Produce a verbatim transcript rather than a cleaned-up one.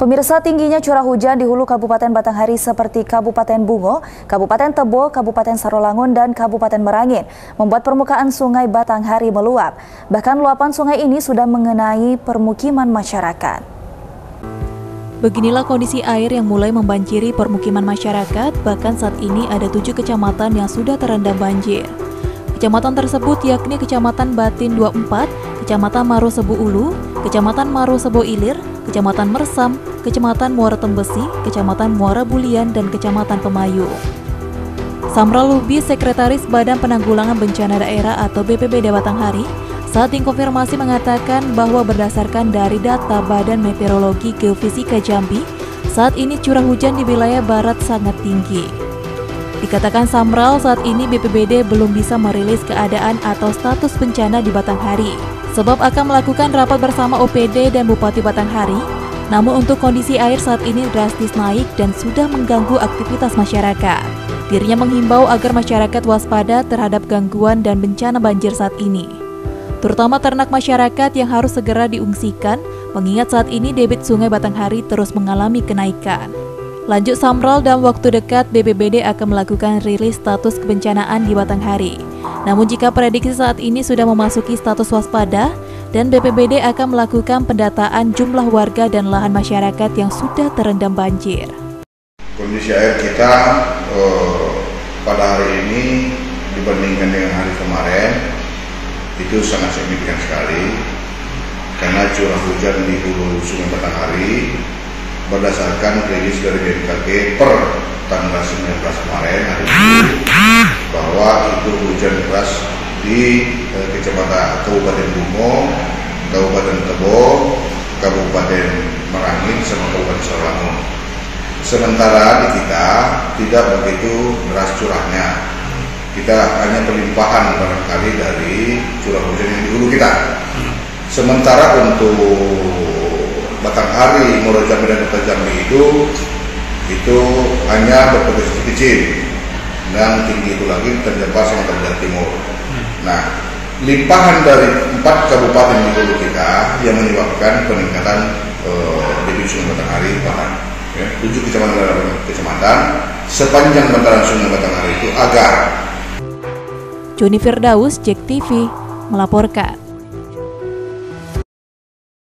Pemirsa, tingginya curah hujan di hulu Kabupaten Batanghari seperti Kabupaten Bungo, Kabupaten Tebo, Kabupaten Sarolangun, dan Kabupaten Merangin membuat permukaan sungai Batanghari meluap. Bahkan luapan sungai ini sudah mengenai permukiman masyarakat. Beginilah kondisi air yang mulai membanjiri permukiman masyarakat, bahkan saat ini ada tujuh kecamatan yang sudah terendam banjir. Kecamatan tersebut yakni Kecamatan Batin dua puluh empat, Kecamatan Maro Sebo Ulu, Kecamatan Maro Sebo Ilir, Kecamatan Mersam, Kecamatan Muara Tembesi, Kecamatan Muara Bulian, dan Kecamatan Pemayu. Samral Lubis, Sekretaris Badan Penanggulangan Bencana Daerah atau B P B D Batanghari, saat dikonfirmasi mengatakan bahwa berdasarkan dari data Badan Meteorologi Geofisika Jambi, saat ini curah hujan di wilayah barat sangat tinggi. Dikatakan Samral, saat ini B P B D belum bisa merilis keadaan atau status bencana di Batanghari, sebab akan melakukan rapat bersama O P D dan Bupati Batanghari. Namun untuk kondisi air saat ini drastis naik dan sudah mengganggu aktivitas masyarakat. Dirinya menghimbau agar masyarakat waspada terhadap gangguan dan bencana banjir saat ini, terutama ternak masyarakat yang harus segera diungsikan, mengingat saat ini debit sungai Batanghari terus mengalami kenaikan. Lanjut Samral, dalam waktu dekat B P B D akan melakukan rilis status kebencanaan di Batanghari. Namun jika prediksi saat ini sudah memasuki status waspada, dan B P B D akan melakukan pendataan jumlah warga dan lahan masyarakat yang sudah terendam banjir. Kondisi air kita eh, pada hari ini dibandingkan dengan hari kemarin itu sangat signifikan sekali, karena curah hujan di hulu Sungai Batanghari berdasarkan rilis dari B M K G per tanggal sembilan belas kemarin hari ini, bahwa itu hujan deras di eh, Kecamatan Kabupaten Bungo, Kabupaten Tebo, Kabupaten Merangin, sama Kabupaten Sarolangun. Sementara di kita tidak begitu deras curahnya, kita hanya pelimpahan barangkali dari curah hujan yang di hulu kita. Sementara untuk Batanghari, Muara Jambi, dan Kota Jambi itu itu hanya berpotensi kecil, dan tinggi itu lagi terjebak sama Jawa Timur. Nah, limpahan dari empat kabupaten di hulu kita yang menyebabkan peningkatan uh, debit sungai Batanghari bahkan ya, tujuh kecamatan kecamatan sepanjang bantaran sungai Batanghari itu agar. Joni Firdaus, Jek T V melaporkan.